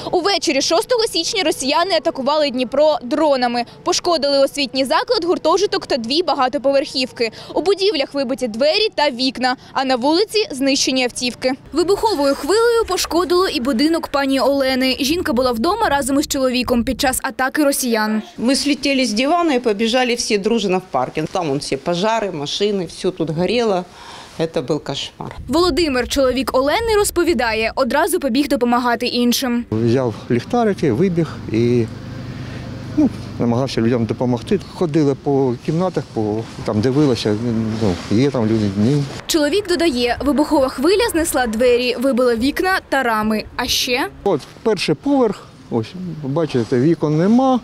Увечері 6 січня росіяни атакували Дніпро дронами. Пошкодили освітній заклад, гуртожиток та 2 багатоповерхівки. У будівлях вибиті двері та вікна, а на вулиці знищені автівки. Вибуховою хвилею пошкодило і будинок пані Олени. Жінка була вдома разом із чоловіком під час атаки росіян. Мы слетели с дивана и побежали все дружно в паркинг. Там все пожары, машины, все тут горело. Это был кошмар. Володимир, чоловік Олени, розповідає, одразу побіг допомагати іншим. Взяв ліхтарики, вибіг і намагався людям допомогти. Ходили по кімнатах, там дивилися, є там люди, ні. Чоловік додає, вибухова хвиля знесла двері, вибила вікна та рами. А ще? От перший поверх, ось, бачите, вікон нема,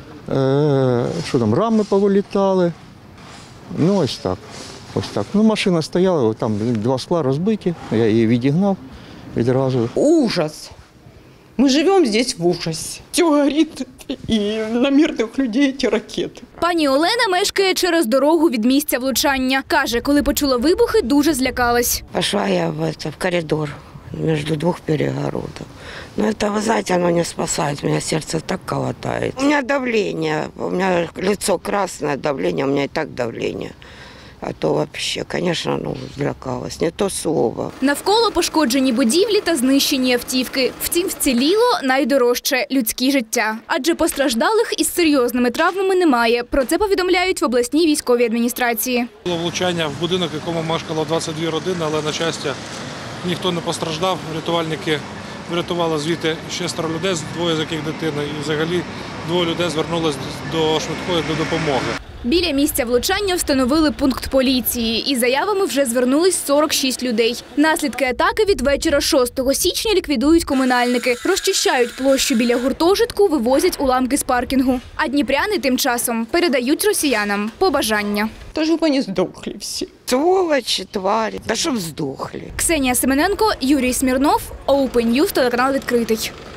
що там, рами повилітали. Ну ось так. Ось так. Ну, машина стояла, там 2 скла розбиті, я її відігнав відразу. Ужас! Мы живем здесь в ужасе. Все горит, и на мирных людей эти ракеты. Пані Олена мешкає через дорогу від місця влучання. Каже, коли почула вибухи, дуже злякалась. Пошла я в коридор между 2 перегородок. Но это, вы знаете, оно не спасает. У меня сердце так колотает. У меня давление, у меня лицо красное, давление, у меня и так давление. А то вообще, конечно, злякалась, не то слово. Навколо пошкоджені будівлі та знищені автівки. Втім, вціліло найдорожче – людські життя. Адже постраждалих із серйозними травмами немає. Про це повідомляють в обласній військовій адміністрації. Було влучання в будинок, в якому мешкало 22 родини, але, на щастя, ніхто не постраждав. Рятувальники врятували звідти 6 людей, 2 з яких дитина. І взагалі 2 людей звернулись до швидкої допомоги. Біля місця влучання встановили пункт поліції. Із заявами вже звернулись 46 людей. Наслідки атаки від вечора 6 січня ліквідують комунальники. Розчищають площу біля гуртожитку, вивозять уламки з паркінгу. А дніпряни тим часом передають росіянам побажання. То чтобы они сдохли все. Сволочи, твари, да чтоб сдохли. Ксенія Семененко, Юрій Смірнов, Open News, телеканал «Відкритий».